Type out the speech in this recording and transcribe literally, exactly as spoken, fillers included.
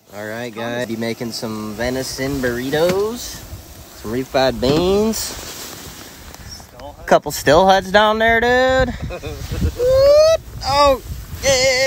All right, guys. Be making some venison burritos, some refried beans. Couple Steelheads down there, dude. Oh, yeah.